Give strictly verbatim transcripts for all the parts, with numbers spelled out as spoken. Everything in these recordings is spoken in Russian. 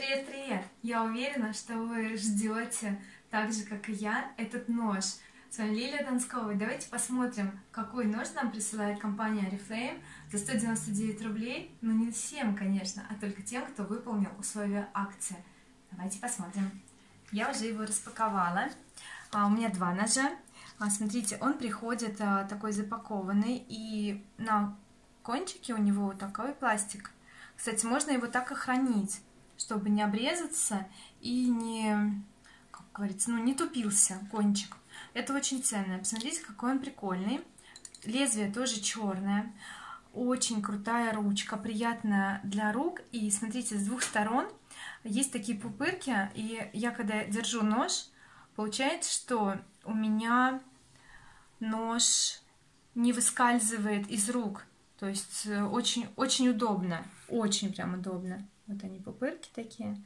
Привет, привет! Я уверена, что вы ждете, так же как и я, этот нож. С вами Лилия Донскова. И давайте посмотрим, какой нож нам присылает компания Oriflame за сто девяносто девять рублей. Но не всем, конечно, а только тем, кто выполнил условия акции. Давайте посмотрим. Я уже его распаковала. А, у меня два ножа. А, смотрите, он приходит а, такой запакованный, и на кончике у него вот такой пластик. Кстати, можно его так и хранить, чтобы не обрезаться и не, как говорится, ну, не тупился кончик. Это очень ценно. Посмотрите, какой он прикольный. Лезвие тоже черное. Очень крутая ручка, приятная для рук. И смотрите, с двух сторон есть такие пупырки. И я, когда держу нож, получается, что у меня нож не выскальзывает из рук. То есть очень, очень удобно. Очень прям удобно. Вот они, пупырки такие.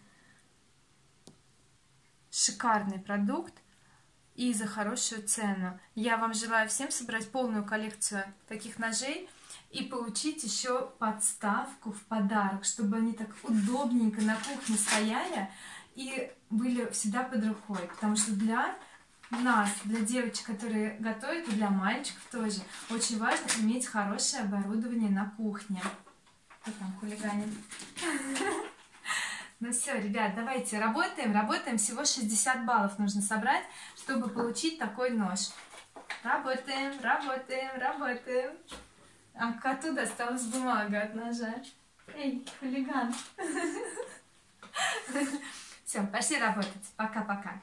Шикарный продукт и за хорошую цену. Я вам желаю всем собрать полную коллекцию таких ножей и получить еще подставку в подарок, чтобы они так удобненько на кухне стояли и были всегда под рукой. Потому что для нас, для девочек, которые готовят, и для мальчиков тоже, очень важно иметь хорошее оборудование на кухне. Кто там хулиганит? Ну все, ребят, давайте работаем, работаем. Всего шестьдесят баллов нужно собрать, чтобы получить такой нож. Работаем, работаем, работаем. А коту досталась бумага от ножа. Эй, хулиган. Все, пошли работать. Пока-пока.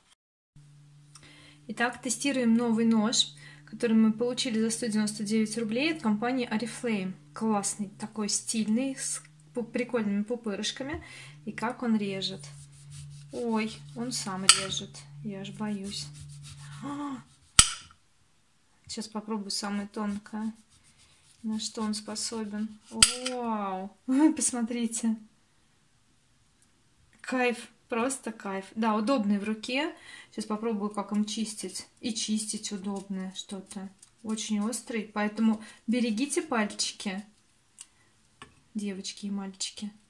Итак, тестируем новый нож, который мы получили за сто девяносто девять рублей от компании Oriflame. Классный, такой стильный, с прикольными пупырышками. И как он режет. Ой, он сам режет. Я аж боюсь. Сейчас попробую самое тонкое. На что он способен. Вау! Посмотрите. Кайф. Просто кайф. Да, удобный в руке. Сейчас попробую, как им чистить. И чистить удобное что-то. Очень острый. Поэтому берегите пальчики, девочки и мальчики.